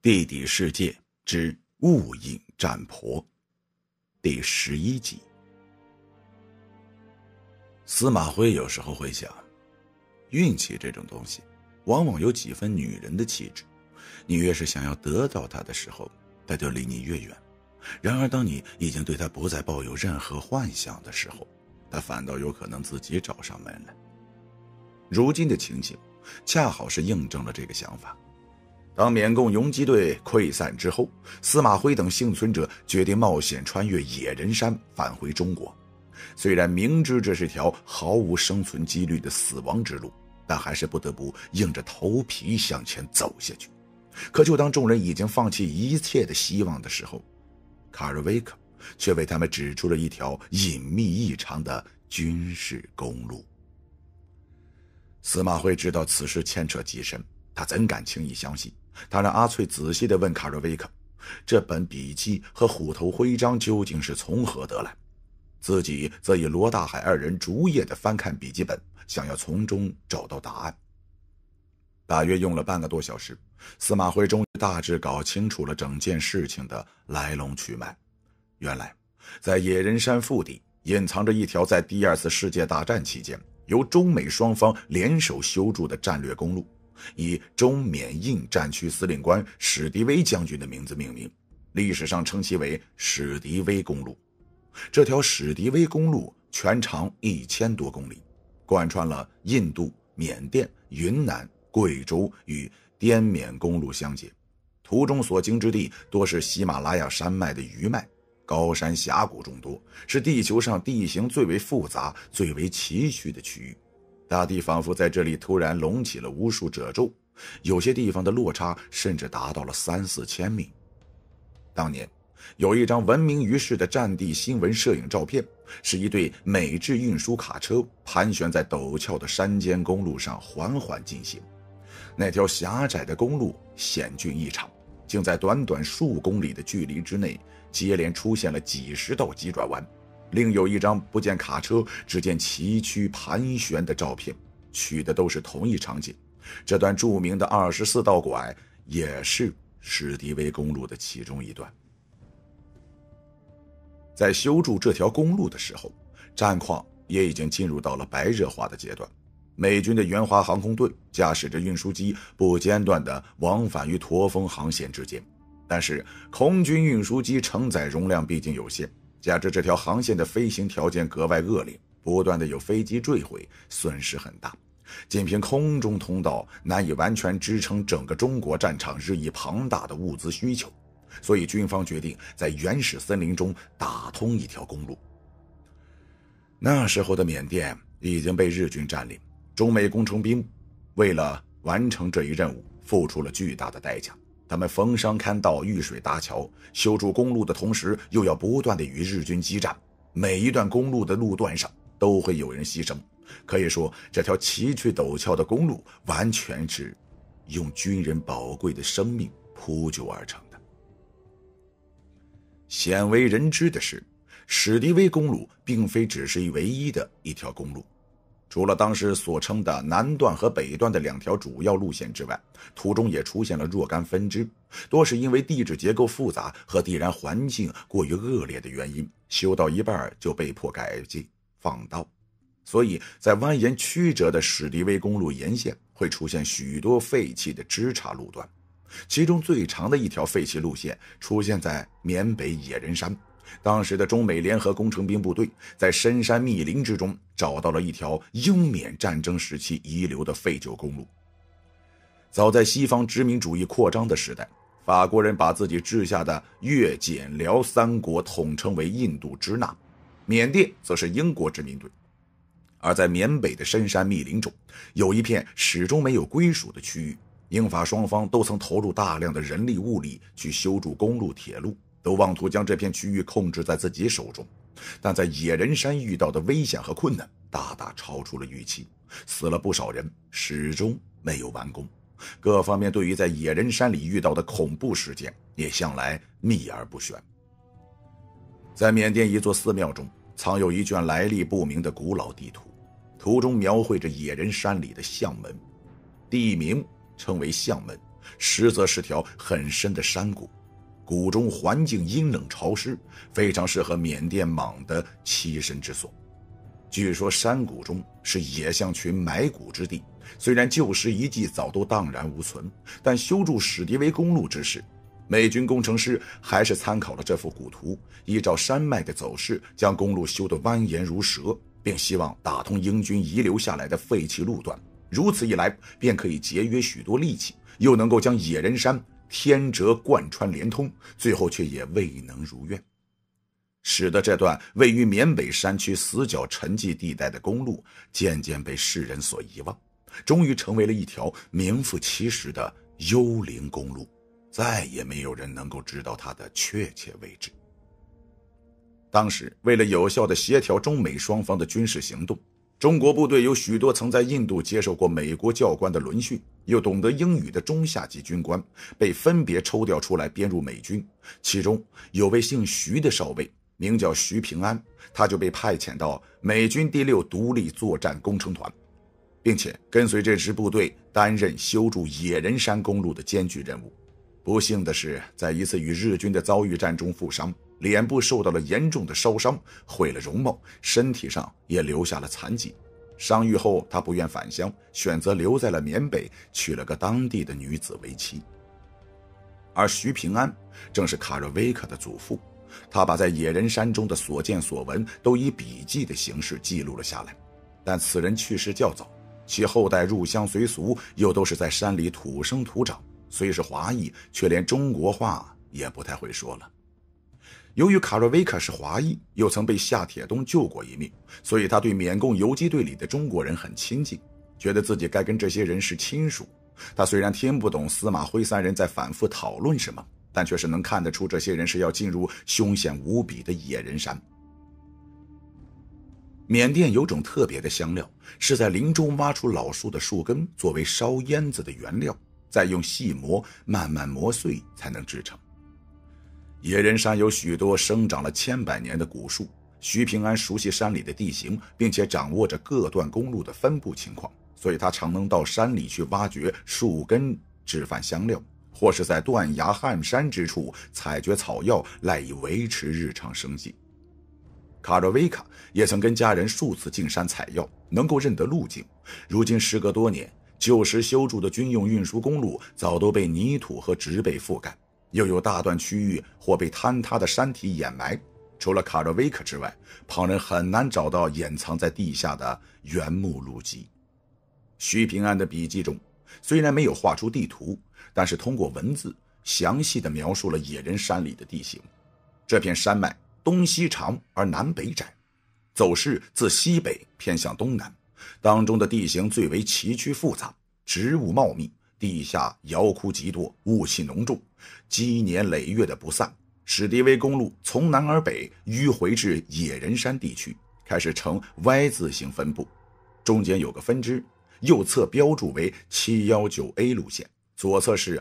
地底世界之雾影战婆第11集。司马徽有时候会想，运气这种东西往往有几分女人的气质，你越是想要得到它的时候，它就离你越远。然而当你已经对它不再抱有任何幻想的时候，它反倒有可能自己找上门来。如今的情形恰好是印证了这个想法。当缅共游击队溃散之后，司马徽等幸存者决定冒险穿越野人山返回中国。虽然明知这是条毫无生存几率的死亡之路，但还是不得不硬着头皮向前走下去。可就当众人已经放弃一切的希望的时候，卡尔维克却为他们指出了一条隐秘异常的军事公路。司马徽知道此事牵扯极深，他怎敢轻易相信？他让阿翠仔细地问卡尔维克，这本笔记和虎头徽章究竟是从何得来？自己则以罗大海二人逐页地翻看笔记本，想要从中找到答案。大约用了半个多小时，司马徽终于大致搞清楚了整件事情的来龙去脉。原来在野人山腹地隐藏着一条在第二次世界大战期间由中美双方联手修筑的战略公路，以中缅印战区司令官史迪威将军的名字命名，历史上称其为史迪威公路。这条史迪威公路全长1000多公里，贯穿了印度、缅甸、云南、贵州与滇缅公路相接，途中所经之地多是喜马拉雅山脉的余脉，高山峡谷众多，是地球上地形最为复杂、最为崎岖的区域。大地仿佛在这里突然隆起了无数褶皱，有些地方的落差甚至达到了3-4千米。当年有一张闻名于世的战地新闻摄影照片，是一队美制运输卡车盘旋在陡峭的山间公路上缓缓进行。那条狭窄的公路险峻异常，竟在短短数公里的距离之内接连出现了几十道急转弯。另有一张不见卡车只见崎岖盘旋的照片，取的都是同一场景。这段著名的24道拐也是史迪威公路的其中一段。在修筑这条公路的时候，战况也已经进入到了白热化的阶段。美军的援华航空队驾驶着运输机不间断地往返于驼峰航线之间，但是空军运输机承载容量毕竟有限，加之这条航线的飞行条件格外恶劣，不断的有飞机坠毁，损失很大。仅凭空中通道难以完全支撑整个中国战场日益庞大的物资需求，所以军方决定在原始森林中打通一条公路。那时候的缅甸已经被日军占领，中美工程兵为了完成这一任务付出了巨大的代价。他们逢山勘道、遇水搭桥，修筑公路的同时又要不断地与日军激战，每一段公路的路段上都会有人牺牲。可以说这条崎岖陡峭的公路完全是用军人宝贵的生命铺就而成的。鲜为人知的是，史迪威公路并非只是唯一的一条公路。除了当时所称的南段和北段的2条主要路线之外，途中也出现了若干分支，多是因为地质结构复杂和地然环境过于恶劣的原因，修到一半就被迫改进放道。所以在蜿蜒曲折的史迪威公路沿线会出现许多废弃的支岔路段，其中最长的一条废弃路线出现在缅北野人山。当时的中美联合工程兵部队在深山密林之中找到了一条英缅战争时期遗留的废旧公路。早在西方殖民主义扩张的时代，法国人把自己治下的越柬辽3国统称为印度支那，缅甸则是英国殖民队。而在缅北的深山密林中，有一片始终没有归属的区域，英法双方都曾投入大量的人力物力去修筑公路铁路，都妄图将这片区域控制在自己手中。但在野人山遇到的危险和困难大大超出了预期，死了不少人，始终没有完工。各方面对于在野人山里遇到的恐怖事件也向来秘而不宣。在缅甸一座寺庙中藏有一卷来历不明的古老地图，图中描绘着野人山里的象门，地名称为象门， 实则是条很深的山谷，谷中环境阴冷潮湿，非常适合缅甸蟒的栖身之所。据说山谷中是野象群埋骨之地，虽然旧时遗迹早都荡然无存，但修筑史迪威公路之时，美军工程师还是参考了这幅古图，依照山脉的走势将公路修得蜿蜒如蛇，并希望打通英军遗留下来的废弃路段，如此一来便可以节约许多力气，又能够将野人山天折贯穿连通，最后却也未能如愿，使得这段位于缅北山区死角沉寂地带的公路渐渐被世人所遗忘，终于成为了一条名副其实的幽灵公路，再也没有人能够知道它的确切位置。当时为了有效地协调中美双方的军事行动，中国部队有许多曾在印度接受过美国教官的轮训，又懂得英语的中下级军官被分别抽调出来编入美军，其中有位姓徐的少尉，名叫徐平安，他就被派遣到美军第6独立作战工程团，并且跟随这支部队担任修筑野人山公路的艰巨任务。不幸的是，在一次与日军的遭遇战中负伤，脸部受到了严重的烧伤，毁了容貌，身体上也留下了残疾。伤愈后，他不愿返乡，选择留在了缅北，娶了个当地的女子为妻。而徐平安正是卡热威克的祖父，他把在野人山中的所见所闻都以笔记的形式记录了下来。但此人去世较早，其后代入乡随俗，又都是在山里土生土长，虽是华裔，却连中国话也不太会说了。由于卡瑞维克是华裔，又曾被夏铁东救过一命，所以他对缅共游击队里的中国人很亲近，觉得自己该跟这些人是亲属。他虽然听不懂司马辉三人在反复讨论什么，但却是能看得出这些人是要进入凶险无比的野人山。缅甸有种特别的香料，是在林中挖出老树的树根作为烧烟子的原料，再用细磨慢慢磨碎才能制成。野人山有许多生长了千百年的古树，徐平安熟悉山里的地形，并且掌握着各段公路的分布情况，所以他常能到山里去挖掘树根制饭香料，或是在断崖撼山之处采掘草药赖以维持日常生计。卡热维卡也曾跟家人数次进山采药，能够认得路径。如今时隔多年，旧时修筑的军用运输公路早都被泥土和植被覆盖，又有大段区域或被坍塌的山体掩埋，除了卡热维克之外，旁人很难找到掩藏在地下的原木路基。徐平安的笔记中虽然没有画出地图，但是通过文字详细地描述了野人山里的地形。这片山脉东西长而南北窄，走势自西北偏向东南，当中的地形最为崎岖复杂，植物茂密，地下窑窟极多，雾气浓重，积年累月的不散。史迪威公路从南而北迂回至野人山地区，开始呈 Y 字形分布，中间有个分支，右侧标注为 719A 路线，左侧是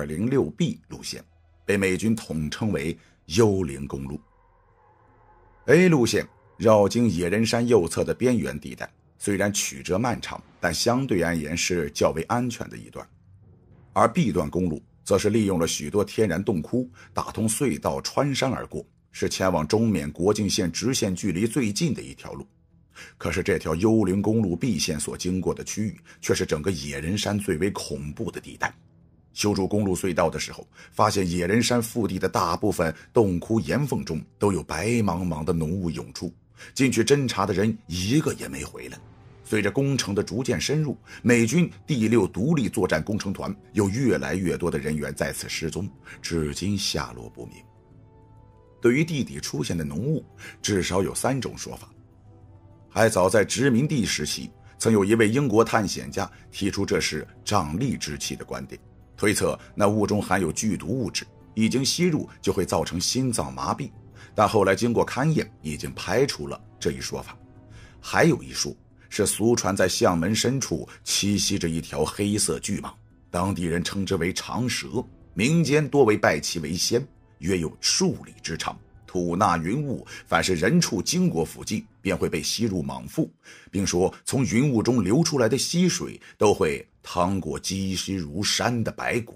206B 路线，被美军统称为幽灵公路。A 路线绕经野人山右侧的边缘地带，虽然曲折漫长，但相对而言是较为安全的一段。而 B 段公路则是利用了许多天然洞窟，打通隧道穿山而过，是前往中缅国境线直线距离最近的一条路。可是这条幽灵公路 B 线所经过的区域，却是整个野人山最为恐怖的地带。修筑公路隧道的时候，发现野人山腹地的大部分洞窟岩缝中都有白茫茫的浓雾涌出，进去侦察的人一个也没回来。随着工程的逐渐深入，美军第6独立作战工程团有越来越多的人员在此失踪，至今下落不明。对于地底出现的浓雾，至少有3种说法。还早在殖民地时期，曾有一位英国探险家提出这是瘴疠之气的观点，推测那雾中含有剧毒物质，已经吸入就会造成心脏麻痹，但后来经过勘验，已经排除了这一说法。还有一说是俗传在巷门深处栖息着一条黑色巨蟒，当地人称之为长蛇，民间多为拜其为仙，约有数里之长，吐纳云雾，凡是人畜经过附近便会被吸入蟒腹，并说从云雾中流出来的溪水都会趟过积湿如山的白骨，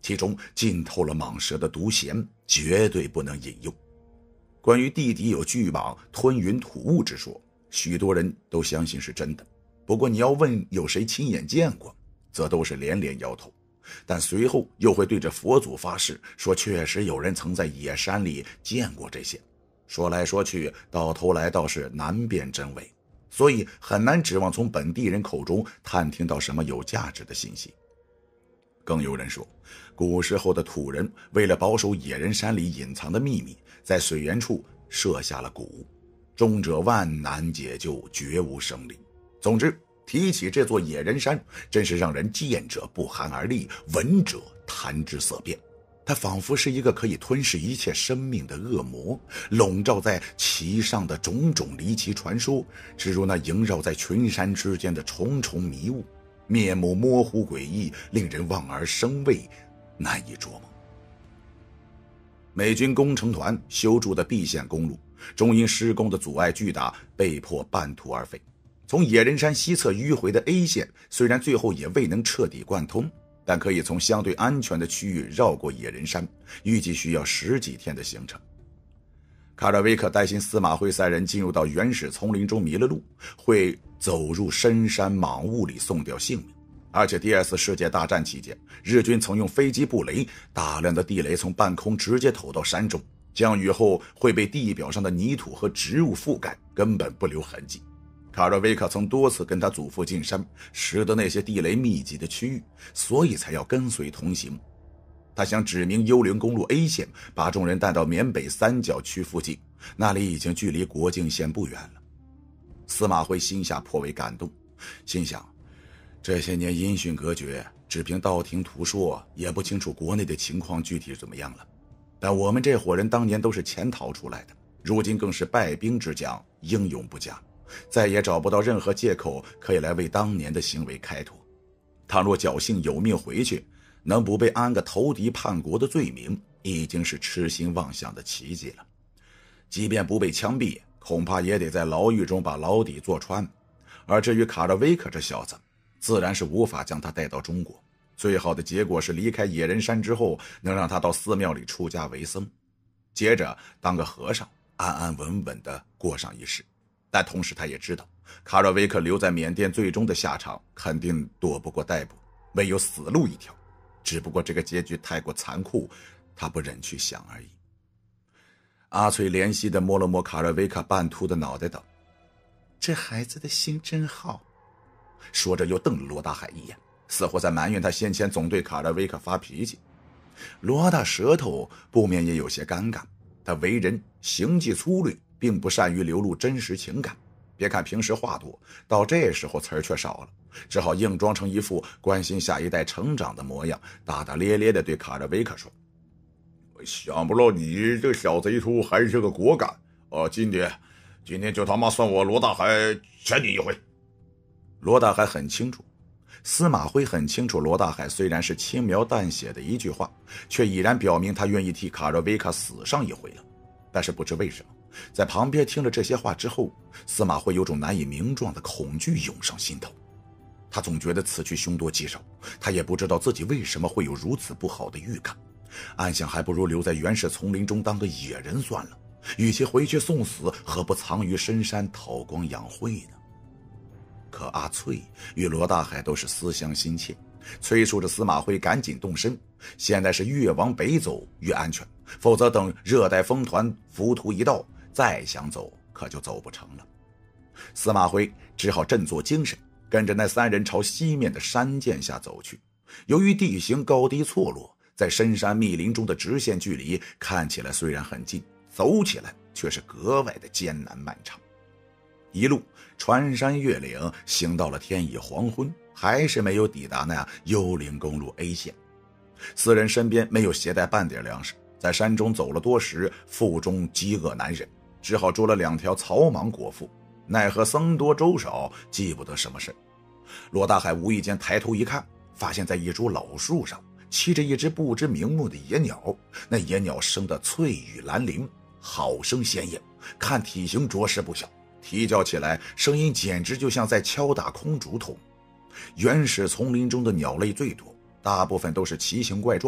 其中浸透了蟒蛇的毒涎，绝对不能饮用。关于地底有巨蟒吞云吐雾之说，许多人都相信是真的，不过你要问有谁亲眼见过，则都是连连摇头，但随后又会对着佛祖发誓，说确实有人曾在野山里见过这些。说来说去，到头来倒是难辨真伪，所以很难指望从本地人口中探听到什么有价值的信息。更有人说，古时候的土人为了保守野人山里隐藏的秘密，在水源处设下了古物，中者万难解救，绝无生灵。总之，提起这座野人山，真是让人见者不寒而栗，闻者谈之色变。它仿佛是一个可以吞噬一切生命的恶魔，笼罩在其上的种种离奇传说，只如那萦绕在群山之间的重重迷雾，面目模糊诡异，令人望而生畏，难以捉摸。美军工程团修筑的蓖县公路，终因施工的阻碍巨大，被迫半途而废。从野人山西侧迂回的 A 线，虽然最后也未能彻底贯通，但可以从相对安全的区域绕过野人山，预计需要10几天的行程。卡尔维克担心司马徽3人进入到原始丛林中迷了路，会走入深山莽雾里送掉性命。而且第2次世界大战期间，日军曾用飞机布雷，大量的地雷从半空直接投到山中，降雨后会被地表上的泥土和植物覆盖，根本不留痕迹。卡尔维克曾多次跟他祖父进山，识得那些地雷密集的区域，所以才要跟随同行。他想指明幽灵公路 A 线，把众人带到缅北三角区附近，那里已经距离国境线不远了。司马徽心下颇为感动，心想这些年音讯隔绝，只凭道听途说，也不清楚国内的情况具体怎么样了。但我们这伙人当年都是潜逃出来的，如今更是败兵之将，英勇不假，再也找不到任何借口可以来为当年的行为开脱。倘若侥幸有命回去，能不被安个投敌叛国的罪名，已经是痴心妄想的奇迹了。即便不被枪毙，恐怕也得在牢狱中把牢底坐穿。而至于卡尔维克这小子，自然是无法将他带到中国。最好的结果是离开野人山之后，能让他到寺庙里出家为僧，接着当个和尚，安安稳稳地过上一世。但同时他也知道，卡尔维克留在缅甸最终的下场肯定躲不过逮捕，唯有死路一条。只不过这个结局太过残酷，他不忍去想而已。阿翠怜惜地摸了摸卡尔维克半秃的脑袋道：“这孩子的心真好。”说着又瞪了罗大海一眼，似乎在埋怨他先前总对卡尔维克发脾气。罗大舌头不免也有些尴尬，他为人行迹粗略，并不善于流露真实情感。别看平时话多，到这时候词儿却少了，只好硬装成一副关心下一代成长的模样，大大咧咧地对卡尔维克说：“想不到你这小贼秃还是个果敢，今天就他妈算我罗大海欠你一回。”罗大海很清楚，司马徽很清楚，罗大海虽然是轻描淡写的一句话，却已然表明他愿意替卡尔维克死上一回了。但是不知为什么，在旁边听了这些话之后，司马徽有种难以名状的恐惧涌上心头。他总觉得此去凶多吉少，他也不知道自己为什么会有如此不好的预感，暗想还不如留在原始丛林中当个野人算了，与其回去送死，何不藏于深山韬光养晦呢？可阿翠与罗大海都是思乡心切，催促着司马徽赶紧动身。现在是越往北走越安全，否则等热带风团浮屠一到，再想走可就走不成了。司马徽只好振作精神，跟着那3人朝西面的山涧下走去。由于地形高低错落，在深山密林中的直线距离看起来虽然很近，走起来却是格外的艰难漫长。一路穿山越岭，行到了天已黄昏，还是没有抵达那幽灵公路 A 线。4人身边没有携带半点粮食，在山中走了多时，腹中饥饿难忍，只好捉了2条草莽果腹。奈何僧多粥少，记不得什么事。罗大海无意间抬头一看，发现在一株老树上栖着一只不知名目的野鸟，那野鸟生得翠羽蓝绫，好生鲜艳，看体型着实不小，啼叫起来声音简直就像在敲打空竹筒。原始丛林中的鸟类最多，大部分都是奇形怪状，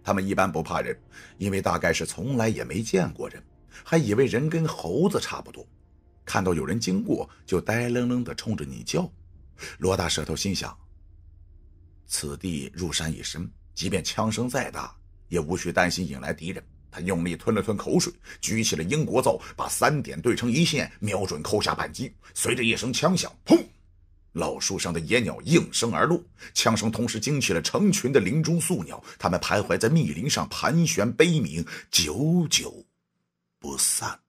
他们一般不怕人，因为大概是从来也没见过人，还以为人跟猴子差不多，看到有人经过就呆愣愣地冲着你叫。罗大舌头心想，此地入山一深，即便枪声再大，也无需担心引来敌人。他用力吞了吞口水，举起了鹰国造，把3点对成一线，瞄准扣下扳机。随着一声枪响，砰！老树上的野鸟应声而落，枪声同时惊起了成群的林中宿鸟，它们徘徊在密林上，盘旋悲鸣，久久不散。